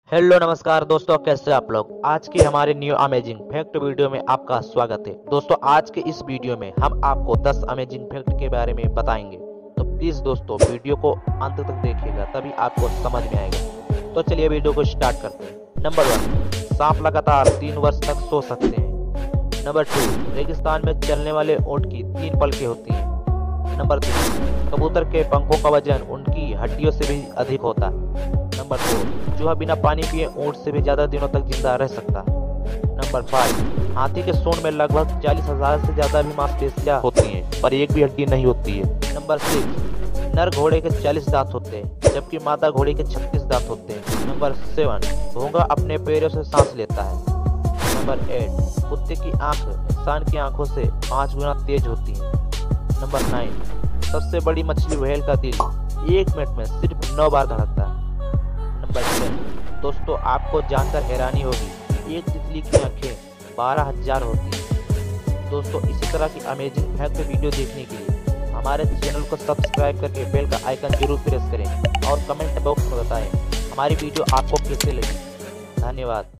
Hello नमस्कार दोस्तों, कैसे आप लोग। आज की हमारे न्यू अमेजिंग फैक्ट वीडियो में आपका स्वागत है। दोस्तों आज के इस वीडियो में हम आपको 10 अमेजिंग फैक्ट के बारे में बताएंगे, तो प्लीज दोस्तों वीडियो को अंत तक देखिएगा, तभी आपको समझ में आएगा। तो चलिए वीडियो को स्टार्ट करते हैं। नंबर 1, सांप लगातार 3 वर्ष तक सो सकते हैं। नंबर 2, रेगिस्तान में चलने वाले ऊंट की 3 पलकें होती हैं। नंबर 3, कबूतर के पंखों का वजन उनकी हड्डियों से भी अधिक होता है। नंबर 4, चूहा बिना पानी पिए ऊंट से भी ज्यादा दिनों तक जिंदा रह सकता है। नंबर 5, हाथी के सूंड में लगभग 40,000 से ज्यादा भी मांसपेशियां होती हैं, पर एक भी हड्डी नहीं होती है। नंबर 6, नर घोड़े के 40 दांत होते हैं, जबकि मादा घोड़े के 36 दांत होते हैं। नंबर 7, घोंघा अपने पैरों से सांस लेता है। नंबर 8, कुत्ते की आंख इंसान की आंखों से 5 गुना तेज होती है। नंबर 9, सबसे बड़ी मछली व्हेल का दिल 1 मिनट में सिर्फ 9 बार धड़कता है। नंबर 10, दोस्तों आपको जानकर हैरानी होगी कि एक तितली की आंखें 12,000 होती हैं। दोस्तों इसी तरह की अमेजिंग फैक्ट वीडियो देखने के लिए हमारे चैनल को सब्सक्राइब करके बेल का आइकन जरूर प्रेस करें और कमेंट बॉक्स में बताएं हमारी वीडियो आपको कैसे लगी। धन्यवाद।